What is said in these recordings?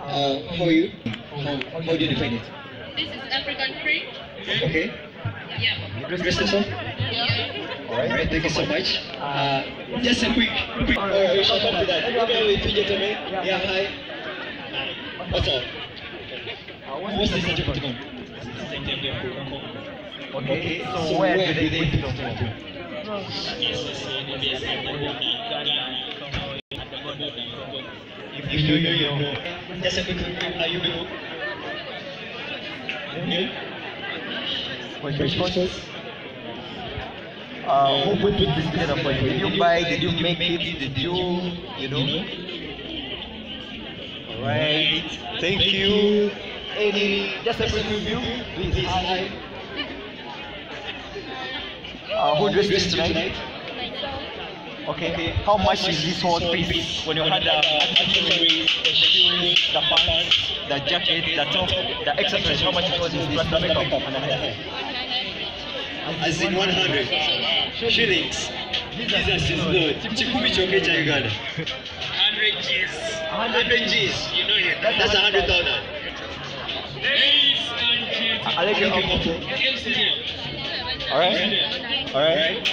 How are you? How do you define it? This is African print. Okay. Yeah. Dress this up? Yeah. Alright, thank you so much. Just a quick. We shall come to that. Okay, with you, gentlemen. Yeah, hi. What's up? What's this gentleman? Okay, so where do they put it from? If you know. Just a quick. Are you new? Questions? Who put this together for you? Did you buy? Did you make it? Did you know? Alright, thank you. Just a quick review, please. Hi. Who dressed this tonight? Okay, how much is this whole piece? When you had the accessories, the shoes, the pants, the jacket, the top, the accessories, how much was this plus the makeup and the hair? As in 100 shillings. Jesus is good. Chikubi choke cha Uganda. 100 G's. 100 G's. You know it. That's 100,000. I like your Alright. Alright.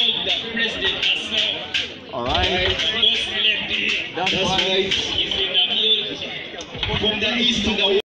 Alright. That's right. From the east to the west.